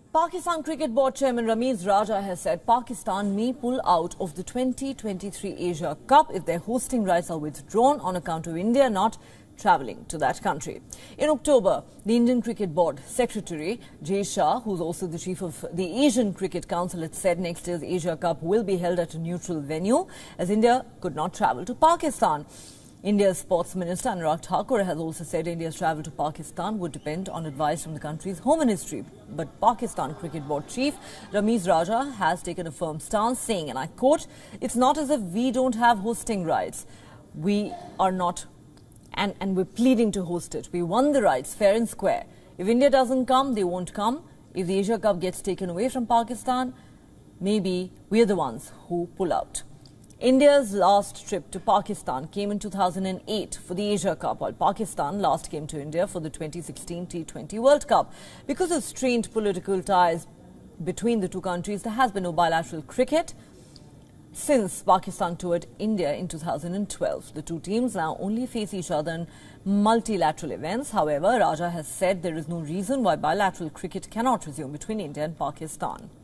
Pakistan Cricket Board Chairman Ramiz Raja has said Pakistan may pull out of the 2023 Asia Cup if their hosting rights are withdrawn on account of India not travelling to that country. In October, the Indian Cricket Board Secretary Jay Shah, who's also the chief of the Asian Cricket Council, had said next year's Asia Cup will be held at a neutral venue as India could not travel to Pakistan. India's Sports Minister Anurag Thakur has also said India's travel to Pakistan would depend on advice from the country's home ministry. But Pakistan Cricket Board Chief Ramiz Raja has taken a firm stance, saying, and I quote, "It's not as if we don't have hosting rights. We are not, and we're pleading to host it. We won the rights fair and square. If India doesn't come, they won't come. If the Asia Cup gets taken away from Pakistan, maybe we're the ones who pull out." India's last trip to Pakistan came in 2008 for the Asia Cup, while Pakistan last came to India for the 2016 T20 World Cup. Because of strained political ties between the two countries, there has been no bilateral cricket since Pakistan toured India in 2012. The two teams now only face each other in multilateral events. However, Raja has said there is no reason why bilateral cricket cannot resume between India and Pakistan.